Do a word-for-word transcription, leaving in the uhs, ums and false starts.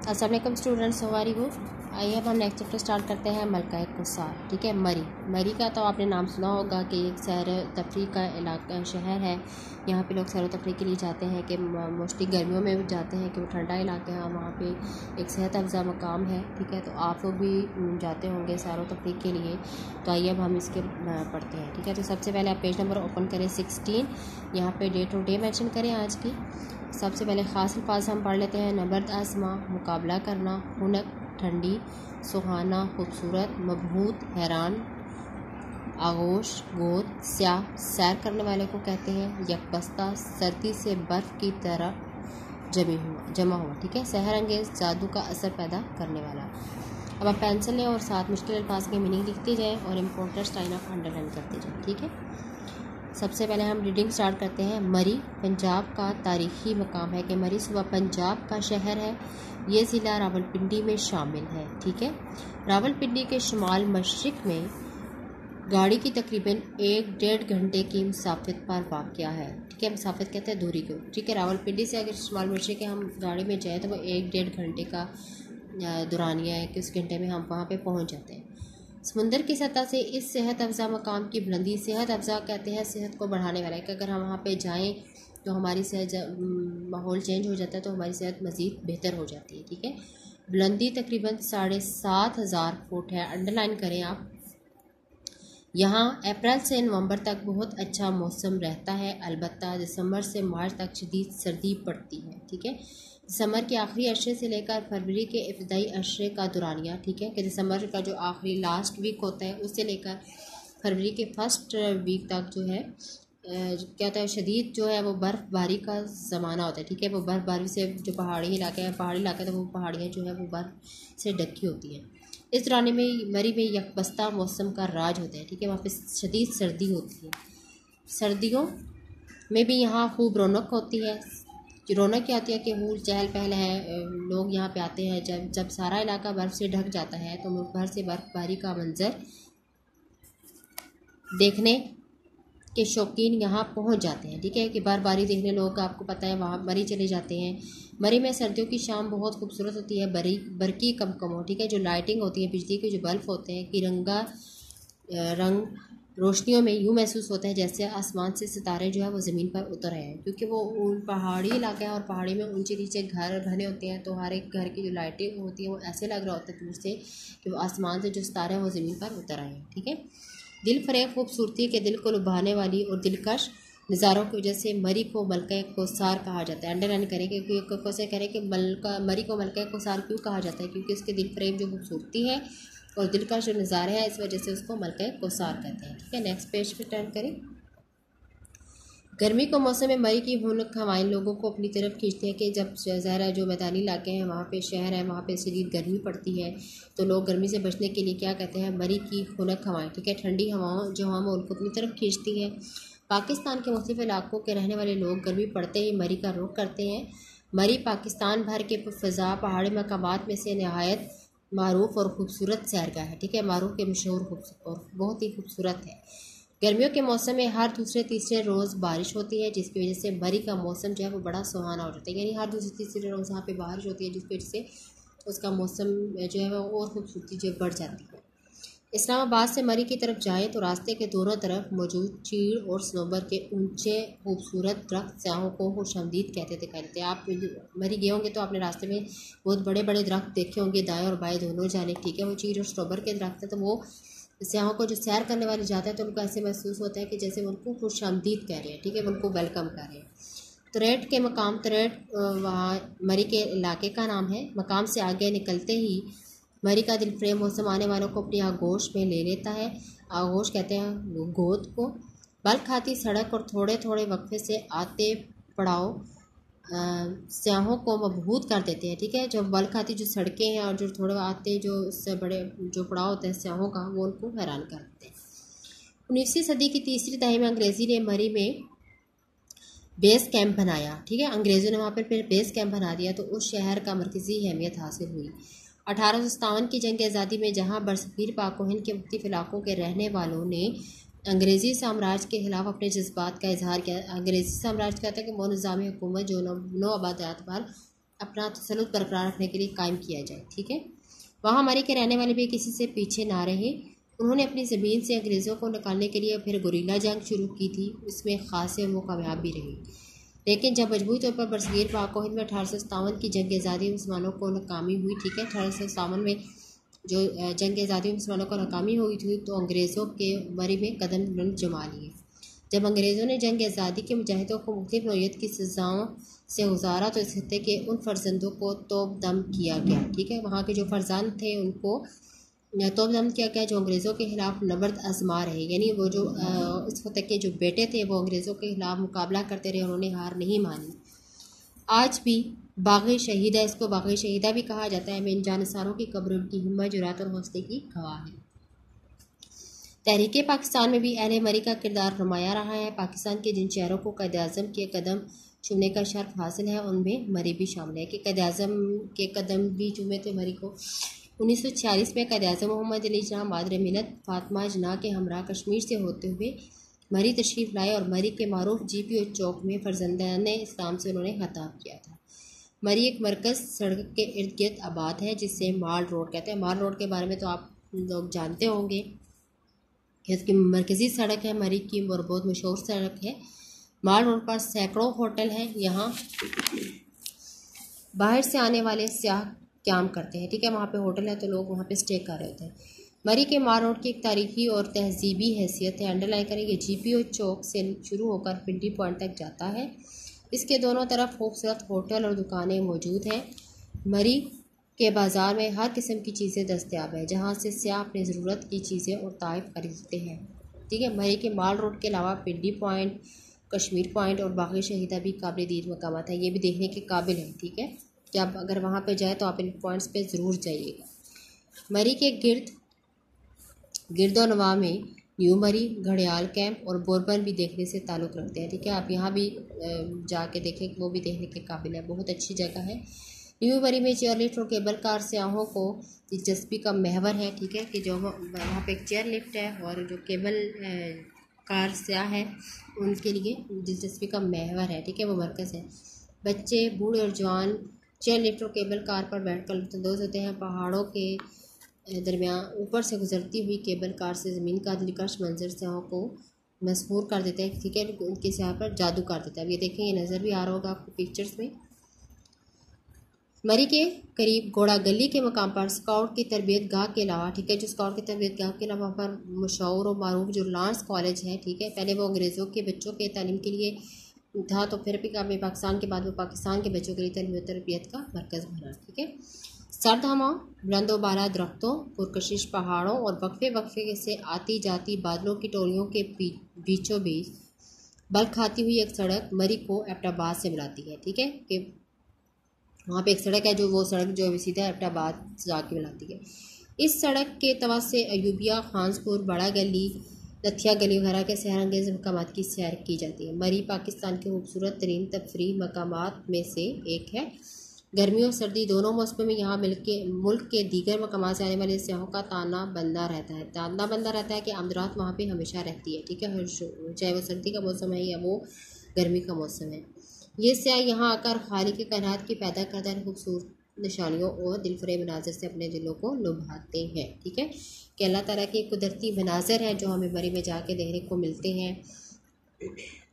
अस्सलाम वालेकुम students, how are you? आइए अब हम नेक्स्ट चैप्टर स्टार्ट करते हैं मलका कुसार। ठीक है, मरी मरी का तो आपने नाम सुना होगा कि एक सैर तफरी का इलाका शहर है। यहाँ पे लोग सैर तफरी के लिए जाते हैं कि मोस्टली गर्मियों में जाते हैं कि वो ठंडा इलाका है और वहाँ पे एक सेहत अफजा मकाम है। ठीक है, तो आप लोग भी जाते होंगे सैर तफरी के लिए। तो आइए अब हम इसके पढ़ते हैं। ठीक है, तो सबसे पहले आप पेज नंबर ओपन करें सिक्सटीन। यहाँ पर डेट और डे मैंशन करें आज की। सबसे पहले ख़ास अल्फाज हम पढ़ लेते हैं। नबर्द आसमां, मुकाबला करना, हुनक ठंडी, सुहाना खूबसूरत, मबहूत हैरान, आगोश गोद, स्याह सैर करने वाले को कहते हैं, यकबस्ता सर्दी से बर्फ़ की तरह जमी हुआ जमा हुआ। ठीक है, सहर अंगेज़ जादू का असर पैदा करने वाला। अब आप पेंसिल लें और साथ मुश्किल अल्फाज के मीनिंग लिखते जाएँ और इम्पोर्टेंट साइन ऑफ अंडरलाइन करते जाएँ। ठीक है, सबसे पहले हम रीडिंग स्टार्ट करते हैं। मरी पंजाब का तारीख़ी मकाम है कि मरी सूबा पंजाब का शहर है। ये ज़िला रावलपिंडी में शामिल है। ठीक है, रावलपिंडी के शुमाल मशरिक़ में गाड़ी की तकरीबन एक डेढ़ घंटे की मुसाफत पर वाक़या है। ठीक है, मुसाफत कहते हैं दूरी को। ठीक है, रावलपिंडी से अगर शुमाल मशरिक़ के हम गाड़ी में जाएँ तो वो एक डेढ़ घंटे का दुरानिया है कि उस घंटे में हम वहाँ पर पहुँच जाते हैं। समुंदर की सतह से इस सेहत अफजा मकाम की बुलंदी, सेहत अफजा कहते हैं सेहत को बढ़ाने वाला है कि अगर हम वहाँ पे जाएं तो हमारी सेहत, माहौल चेंज हो जाता है तो हमारी सेहत मज़ीद बेहतर हो जाती है। ठीक है, बुलंदी तकरीबन साढ़े सात हज़ार फुट है। अंडरलाइन करें आप। यहाँ अप्रैल से नवंबर तक बहुत अच्छा मौसम रहता है, अलबत्ता दिसंबर से मार्च तक शदीद सर्दी पड़ती है। ठीक है, दिसंबर के आखिरी अशरे से लेकर फरवरी के इब्तदाई अशरे का दुरानिया। ठीक है, कि दिसंबर का जो आखिरी लास्ट वीक होता है उससे लेकर फरवरी के फर्स्ट वीक तक जो है क्या होता है, शदीद जो है वो बर्फ़बारी का ज़माना होता है। ठीक है, वो बर्फ़बारी से जो पहाड़ी इलाके हैं पहाड़ी इलाके तो वो पहाड़ियाँ जो है वो बर्फ़ से ढकी होती हैं। इस दौरान में मरी में यकबस्ता मौसम का राज होता है। ठीक है, वहाँ पे शदीद सर्दी होती है। सर्दियों में भी यहाँ खूब रौनक होती है। रौनक क्या होती है कि हूल चहल पहल है, लोग यहाँ पे आते हैं। जब जब सारा इलाका बर्फ़ से ढक जाता है तो मुल्क भर से बर्फ़बारी का मंजर देखने के शौकीन यहाँ पहुँच जाते हैं। ठीक है, कि बर्फ़बारी देखने लोग, आपको पता है, वहाँ मरी चले जाते हैं। मरी में सर्दियों की शाम बहुत खूबसूरत होती है। बरी बरकी कम कम हो। ठीक है, जो लाइटिंग होती है, बिजली के जो बल्ब होते हैं, तिरंगा रंग रोशनियों में यूँ महसूस होता है जैसे आसमान से सितारे जो है वो ज़मीन पर उतर आए हैं, क्योंकि वो पहाड़ी इलाका है और पहाड़ी में ऊंचे नीचे घर बने होते हैं। तो हर एक घर की जो लाइटें होती हैं वो ऐसे लग रहा होता है दूर से कि वो आसमान से जो सितारे हैं वो ज़मीन पर उतर आए हैं। ठीक है, दिल फरेब खूबसूरती के दिल को लुभाने वाली और दिलकश नज़ारों की वजह से मरी को मलका कोसार कहा जाता है। अंडरलाइन करेंगे क्योंकि कैसे करें कि मलका मरी को मलका कोसार क्यों कहा जाता है, क्योंकि उसके दिल फरेब जो खूबसूरती है और दिल का जो नज़ारा है इस वजह से उसको मलका कोसार कहते हैं। ठीक है, नेक्स्ट पेज पे टर्न करें। गर्मी को मौसम में मरी की हुनक हवाएं लोगों को अपनी तरफ खींचती हैं कि जब ज़ाहिर जो मैदानी इलाके हैं वहाँ पे शहर है, वहाँ पे शदीद गर्मी पड़ती है तो लोग गर्मी से बचने के लिए क्या कहते हैं, मरी की हुनक हवाएं। ठीक है, ठंडी हवाओं जो हवा उनको अपनी तरफ खींचती हैं। पाकिस्तान के मुख्तलिफ इलाकों के रहने वाले लोग गर्मी पड़ते ही मरी का रुख करते हैं। मरी पाकिस्तान भर के फ़ज़ा पहाड़ी मकामात में से नहायत मारूफ और ख़ूबसूरत सैरगाह है। ठीक है, मारूफ के मशहूर और बहुत ही खूबसूरत है। गर्मियों के मौसम में हर दूसरे तीसरे रोज़ बारिश होती है, जिसकी वजह से मरी का मौसम जो है वो बड़ा सुहाना हो जाता है। यानी हर दूसरे तीसरे रोज़ वहाँ पे बारिश होती है, जिसकी वजह से उसका मौसम जो है वो और खूबसूरती जो बढ़ जाती है। इस्लामाबाद से मरी की तरफ जाएँ तो रास्ते के दोनों तरफ मौजूद चीड़ और सनोबर के ऊंचे खूबसूरत दरख्त सयाहों को खुशामदीद कहते दिखाई देते हैं। आप मरी गए होंगे तो आपने रास्ते में बहुत बड़े बड़े दरख्त देखे होंगे, दाएं और बाएं दोनों जाने। ठीक है, वो चीड़ और सनोबर के दरख्त है तो वो सयाहों को जो सैर करने वाले जाते हैं तो उनको ऐसे महसूस होता है कि जैसे उनको खुशामदीद कह रहे हैं। ठीक है, उनको वेलकम कर रहे हैं। तरेट के मकाम, तरेट वहाँ मरी के इलाके का नाम है। मकाम से आगे निकलते ही मरी का दिल फ्रेम मौसम आने वालों को अपनी आगोश में ले लेता है। आगोश कहते हैं गोद को। बल खाती सड़क और थोड़े थोड़े वक्फे से आते पड़ाव स्याहों को मबहूत कर देते हैं। ठीक है, जो बल खाती जो सड़कें हैं और जो थोड़े आते जो उससे बड़े जो पड़ाव होते हैं स्याहों का, वो उनको हैरान कर देते हैं। उन्नीसवीं सदी की तीसरी दहाई में अंग्रेज़ी ने मरी में बेस कैंप बनाया। ठीक है, अंग्रेज़ों ने वहाँ पर फिर बेस कैंप बना दिया तो उस शहर का मरकज़ी अहमियत हासिल हुई। अठारह सौ सत्तावन की जंग आज़ादी में जहाँ बरसगीर पाक व हिंद के मुख्तलिफ इलाकों के रहने वालों ने अंग्रेज़ी साम्राज्य के खिलाफ अपने जज्बात का इजहार किया। अंग्रेज़ी साम्राज्य कहता है कि वो निज़ामी हुकूमत जो नौ आबादियात पर अपना तसल्लुत बरकरार रखने के लिए कायम किया जाए। ठीक है, वहाँ मरी के रहने वाले भी किसी से पीछे ना रहे। उन्होंने अपनी ज़मीन से अंग्रेज़ों को निकालने के लिए फिर गुरिल्ला जंग शुरू की थी, इसमें ख़ासे वो कामयाब भी रही। लेकिन जब मजबूरी तौर पर बरसगीर पाक को हिंद में अठारह सौ सत्तावन की जंग आज़ादी मुसलमानों को नाकामी हुई। ठीक है, अठारह सौ सत्तावन में जो जंग आज़ादी मुसलमानों को नाकामी हुई थी तो अंग्रेज़ों के मरी में कदम जमा लिए। जब अंग्रेज़ों ने जंग आज़ादी के मुजाहिदों को मुख्तलिफ नौइयत की सज़ाओं से गुजारा तो इस खत्ते के उन फर्जंदों को तोब दम किया गया। ठीक है, वहाँ के जो फर्जंद थे उनको तोब दम किया गया जो अंग्रेज़ों के खिलाफ नबर्द आजमा रहे। यानी वो जो इस खत्ते के जो बेटे थे वो अंग्रेज़ों के खिलाफ मुकाबला करते रहे, उन्होंने हार नहीं मानी। आज भी बाग़ शहीदा, इसको बाग़ शहीदा भी कहा जाता है, में इन जानसारों की कब्र उनकी हिम्मत, जुरात और हौसले की गवाह है। तहरीक पाकिस्तान में भी अहले मरी का किरदार नुमाया रहा है। पाकिस्तान के जिन शहरों को क़ायद-ए-आज़म के कदम चूमने का शर्फ हासिल है उनमें मरी भी शामिल है कि क़ायद-ए-आज़म के कदम भी चूमे थे मरी को। उन्नीस सौ छियालीस में क़ायद-ए-आज़म मोहम्मद अली जिन्ना मादर मिन्नत फातिमा जिन्ना के हमरा कश्मीर से होते हुए मरी तशरीफ़ लाए और मरी के मारूफ जी पी ओ चौक में फर्जंदाने इस्लाम से उन्होंने खिताब किया था। मरी एक मरकज़ सड़क के इर्द गिर्द आबाद है जिसे माल रोड कहते हैं। माल रोड के बारे में तो आप लोग जानते होंगे कि इसकी मरकज़ी सड़क है मरी की और बहुत मशहूर सड़क है। माल रोड पर सैकड़ों होटल हैं, यहाँ बाहर से आने वाले सियाह क्याम करते हैं। ठीक है, वहाँ पे होटल है तो लोग वहाँ पे स्टे कर रहे होते हैं। मरी के माल रोड की एक तारीखी और तहजीबी हैसियत है। अंडरलाइन करेंगे जी पी ओ चौक से शुरू होकर पिंडी पॉइंट तक जाता है। इसके दोनों तरफ खूबसूरत होटल और दुकानें मौजूद हैं। मरी के बाज़ार में हर किस्म की चीज़ें दस्तयाब है जहाँ से सियाह अपनी ज़रूरत की चीज़ें और ताइफ खरीदते हैं। ठीक है, मरी के माल रोड के अलावा पिंडी पॉइंट, कश्मीर पॉइंट और बाग़ शहीदा भी काबिल दीद मकामात हैं, ये भी देखने के काबिल हैं। ठीक है, जब अगर वहाँ पे जाए तो आप इन पॉइंट्स पे ज़रूर जाइएगा। मरी के गिर्द गिरदोनवा में न्यू मरी, घड़ियाल कैंप और बोरबन भी देखने से ताल्लुक़ रखते हैं। ठीक है, आप यहाँ भी जाके देखें, वो भी देखने के काबिल है, बहुत अच्छी जगह है। न्यू मरी में चेयर लिफ्ट और केबल कार सियाहों को दिलचस्पी का महवर है। ठीक है, कि जो वहाँ पे एक चेयर लिफ्ट है और जो केबल कार सियाह है उनके लिए दिलचस्पी का महवर है। ठीक है, वो मरकज़ है। बच्चे, बूढ़े और जवान चेयर लिफ्ट और केबल कार पर बैठकर लुत्फ़अंदोज़ होते हैं। पहाड़ों के दरमियान ऊपर से गुजरती हुई केबल कार से ज़मीन का दिलकश मंजर सियाहों को मसहूर कर देते हैं। ठीक है, उनके सियाह पर जादू कर देता है। अब ये देखें, ये नज़र भी आ रहा होगा आपको पिक्चर्स में। मरी के करीब घोड़ा गली के मकाम पर स्काउट की तरबियत गाह के अलावा, ठीक है, जो स्काउट की तरबियत गाह के अलावा पर मशहूर और मारूफ जो लांस कॉलेज है। ठीक है, पहले वो अंग्रेज़ों के बच्चों के तालीम के लिए था तो फिर भी काफ़ी पाकिस्तान के बाद वो पाकिस्तान के बच्चों के लिए तालीम और तरबियत का मरकज़ बना। ठीक है, सर्द हवा, बुलंदो बाला दरख्तों, पुरकशिश पहाड़ों और वक्फे वक्फे से आती जाती बादलों की टोलियों के बीचों बीच बल खाती हुई एक सड़क मरी को एबटाबाद से मिलाती है। ठीक है, कि वहाँ पे एक सड़क है जो वो सड़क जो सीधा एबटाबाद से जाके मिलाती है। इस सड़क के तवस्से अयूबिया, खानसपुर, बड़ा गली, लथिया गली वगैरह के सैर अंगेज़ मकामात की सैर की जाती है। मरी पाकिस्तान के खूबसूरत तरीन तफरी मकामात में से एक है। गर्मी और सर्दी दोनों मौसमों में यहाँ मिल के मुल्क के दीगर मकामात से आने वाले सियाहों का ताना बंदा रहता है ताना बंदा रहता है कि आमदरात वहाँ पे हमेशा रहती है। ठीक है, चाहे वो सर्दी का मौसम है या वो गर्मी का मौसम है। ये सियाह यहाँ आकर खाली के कायनात की पैदा करता है खूबसूरत निशानियों और दिलफरेब मनाज़र से अपने दिलों को लुभाते हैं। ठीक है, कि अल्लाह ताला के कुदरती मनाज़र हैं जो हमें मरी में जाके देखने को मिलते हैं।